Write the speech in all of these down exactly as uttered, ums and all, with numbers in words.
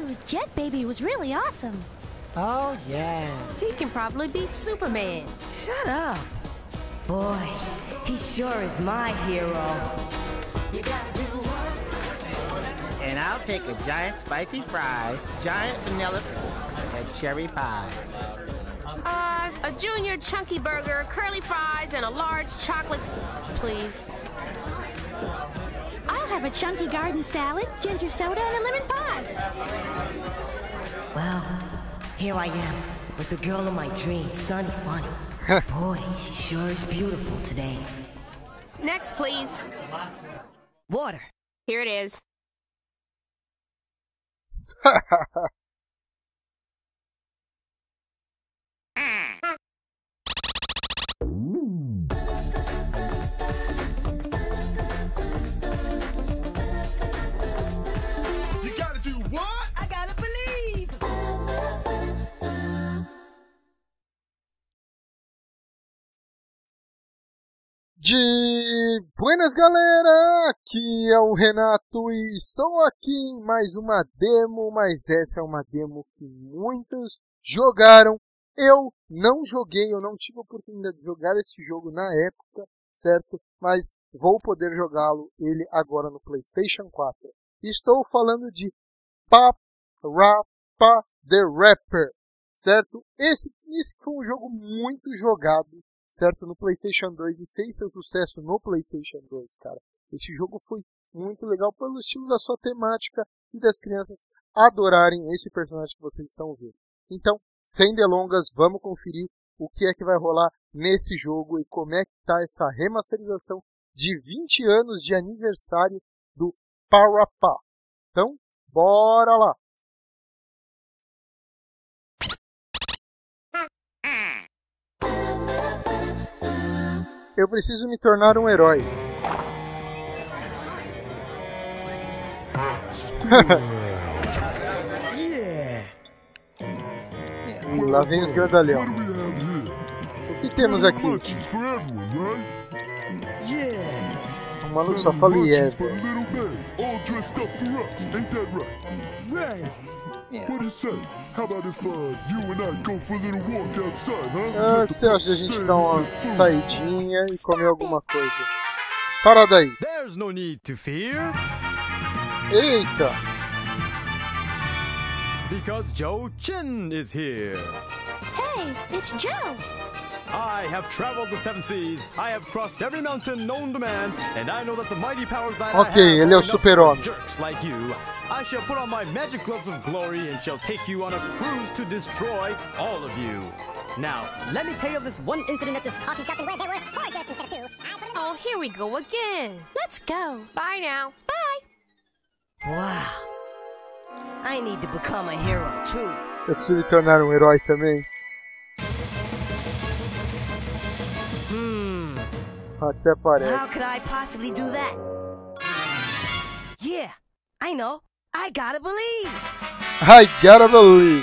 Jet Baby was really awesome. Oh, yeah. He can probably beat Superman. Shut up. Boy, he sure is my hero. And I'll take a giant spicy fries, giant vanilla and cherry pie. Uh, a junior chunky burger, curly fries, and a large chocolate, please. I'll have a chunky garden salad, ginger soda, and a lemon pie. Well, here I am with the girl of my dreams, Sunny Funny. Boy, she sure is beautiful today. Next, please. Water. Here it is. De buenas galera, aqui é o Renato e estou aqui em mais uma demo, mas essa é uma demo que muitos jogaram. Eu não joguei, eu não tive a oportunidade de jogar esse jogo na época, certo? Mas vou poder jogá-lo ele agora no PlayStation quatro. Estou falando de PaRappa the Rapper, certo? Esse, esse foi um jogo muito jogado, certo, no PlayStation dois, e fez seu sucesso no PlayStation dois, cara. Esse jogo foi muito legal pelo estilo da sua temática e das crianças adorarem esse personagem que vocês estão vendo. Então, sem delongas, vamos conferir o que é que vai rolar nesse jogo e como é que está essa remasterização de vinte anos de aniversário do PaRappa. Então, bora lá! Eu preciso me tornar um herói. E lá vem os grandalhão. O que temos aqui? O maluco só fala yeah. Ah, o que você acha de a gente dar uma saidinha e comer alguma coisa? Para daí. Eita! Because Joe Chin is here. Hey, it's Joe. I have traveled the seven seas, I have crossed every mountain known to man, and I know that the mighty powers that Ok, I have ele é o are super-homem. jerks like you. I shall put on my magic gloves of glory and shall take you on a cruise to destroy all of you. Now, let me tell you of this one incident at this coffee shop where there were four jerks instead of two. Oh, here we go again. Let's go. Bye now. Bye. Wow. I need to become a hero too. Eu preciso me tornar um herói também. Hmm. Até parece. How could I possibly do that? Yeah, I know. I gotta believe. I gotta believe.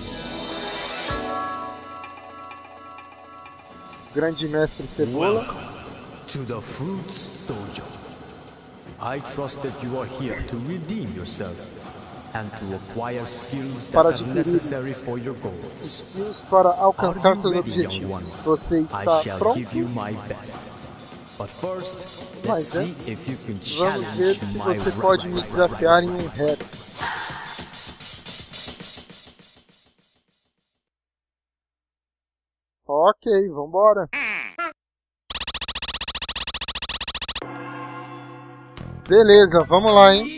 Grande mestre Cebola. Welcome to the Fruits Dojo. I trust that you are here to redeem yourself and to acquire skills that Para are adquirir necessary for your goals. skills para alcançar Are seus you ready, young objetivos. one? Você I está shall pronto? give you my best. But first, let's Mas, see né? if you can Vamos ver challenge se my você pode me right, right, desafiar right, em um right. reto. Ok, vambora. Beleza, vamos lá, hein?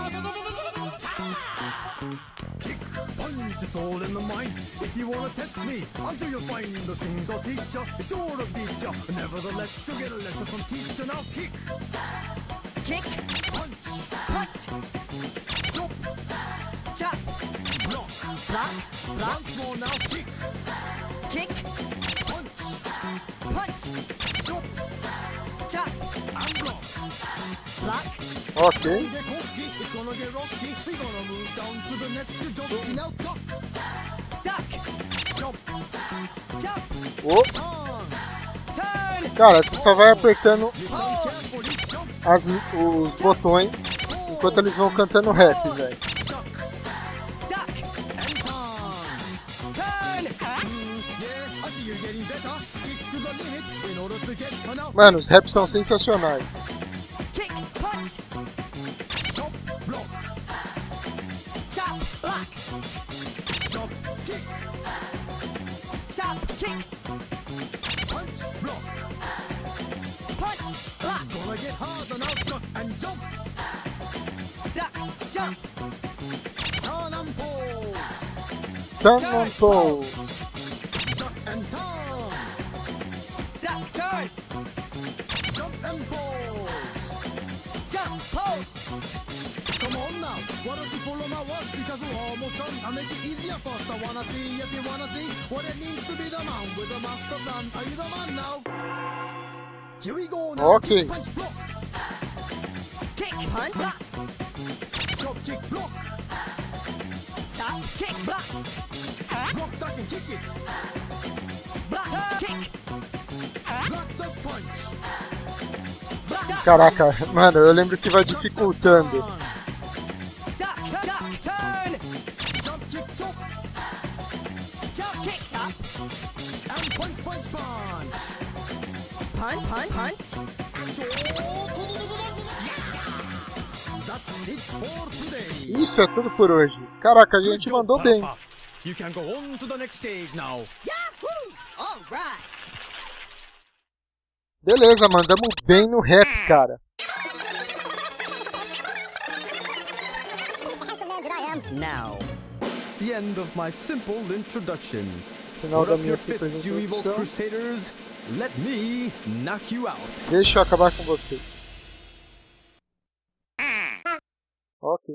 It's all in the mind. If you wanna test me, I'm sure you'll find the things I'll teach ya. Sure to beat ya. Nevertheless, you'll get a lesson from teacher. Now kick, Kick, punch, punch, jump, chop, block. block, block, Once more now, kick, kick, punch, punch, jump, chop, and block. block. Ok. Get cocky, it's gonna get rocky. We're gonna move down to the next jump. Now duck, Duck, jump, jump, Oh, on. turn, cara, você só vai apertando hold, Carefully jump, as, os botões enquanto eles vão cantando rap, velho. duck, duck, Mano, os raps são sensacionais. Kick, punch. Chop, block. Chop, block. Chop, kick. Chop, kick. Punch, block. Punch, block. Gonna get harder now, duck and jump. Duck, jump. Turn and pose. Turn and pose. Duck and turn. Duck, turn. Jump and pose. Jump, pose. Come on now, why don't you follow my words? Because we're almost done. I'll make it easier first. I wanna see if you wanna see what it means to be the man with the master plan. Are you the man now? Here we go now. Okay. Kick, punch, block. Kick, punch, block. Chop, kick, block. Chop, kick, block. Block, duck, and kick it. Block, kick. Block, duck, punch. Block, duck. Caraca, mano, eu lembro que vai dificultando. Duck, duck, turn. Jump, kick, chop. Jump, kick, chop. And punch, punch, punch. Punch, punch, punch. That's it for today. Isso é tudo por hoje. Caraca, a gente mandou bem. You can go on to the next stage now. Yahoo! All right. Beleza, mandamos bem no rap, cara. Now, the end of my simple introduction. Final Put da up minha your simples fists, you evil introdução. crusaders. Let me knock you out. Deixa eu acabar com vocês. Ok.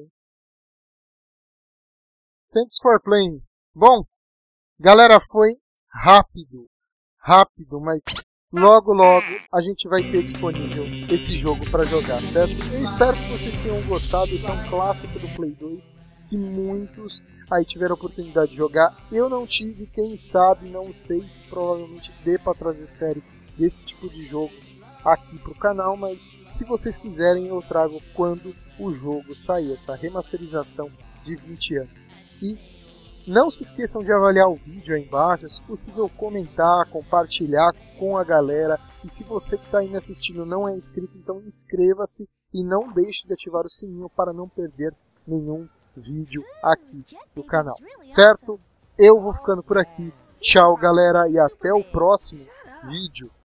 Thanks for playing. Bom, galera, foi rápido. Rápido, mas logo logo a gente vai ter disponível esse jogo para jogar, certo? Eu espero que vocês tenham gostado. Esse é um clássico do Play dois que muitos aí tiveram a oportunidade de jogar. Eu não tive, quem sabe, não sei se provavelmente dê para trazer série desse tipo de jogo aqui pro canal, mas se vocês quiserem eu trago quando o jogo sair, essa remasterização de vinte anos. E não se esqueçam de avaliar o vídeo aí embaixo, se possível comentar, compartilhar com a galera, e se você que está aí me assistindo não é inscrito, então inscreva-se e não deixe de ativar o sininho para não perder nenhum vídeo aqui do canal, certo? Eu vou ficando por aqui, tchau galera e até o próximo vídeo.